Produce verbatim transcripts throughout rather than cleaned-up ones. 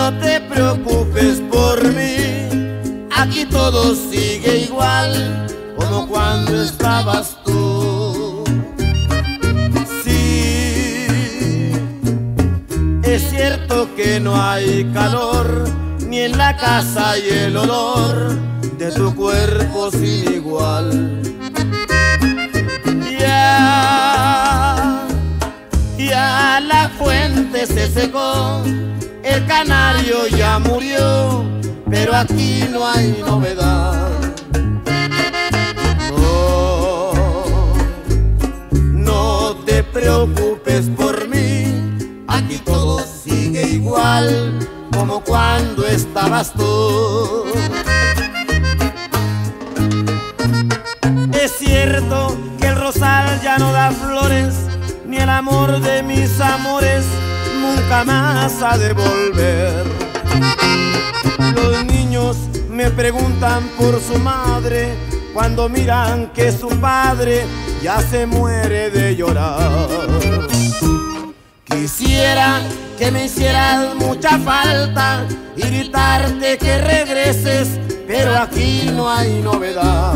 No te preocupes por mí, aquí todo sigue igual como cuando estabas tú. Sí, es cierto que no hay calor, ni en la casa hay el olor de tu cuerpo sin igual. Ya, ya la fuente se secó, el canario ya murió, pero aquí no hay novedad. No, no te preocupes por mí, aquí todo sigue igual como cuando estabas tú. Es cierto que el rosal ya no da flores, ni el amor de mis amores nunca más ha de volver. Los niños me preguntan por su madre cuando miran que su padre ya se muere de llorar. Quisiera que me hicieras mucha falta y gritarte que regreses, pero aquí no hay novedad.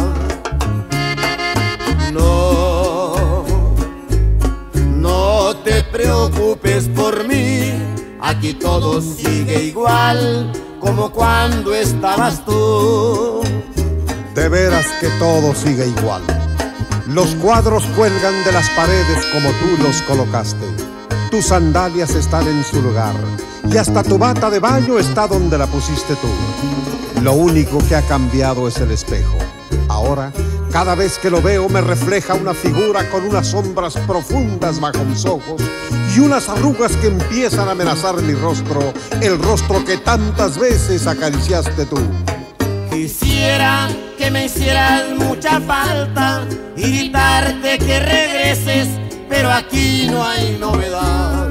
No, no te preocupes por mí, aquí todo sigue igual como cuando estabas tú. De veras que todo sigue igual. Los cuadros cuelgan de las paredes como tú los colocaste. Tus sandalias están en su lugar y hasta tu bata de baño está donde la pusiste tú. Lo único que ha cambiado es el espejo. Ahora, cada vez que lo veo me refleja una figura con unas sombras profundas bajo mis ojos y unas arrugas que empiezan a amenazar mi rostro, el rostro que tantas veces acariciaste tú. Quisiera que me hicieras mucha falta y gritarte que regreses, pero aquí no hay novedad.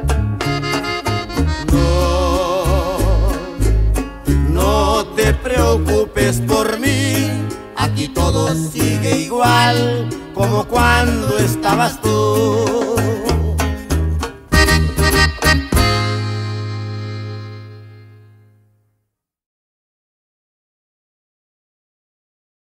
No, no te preocupes por mí, aquí todo sigue igual como cuando estabas tú.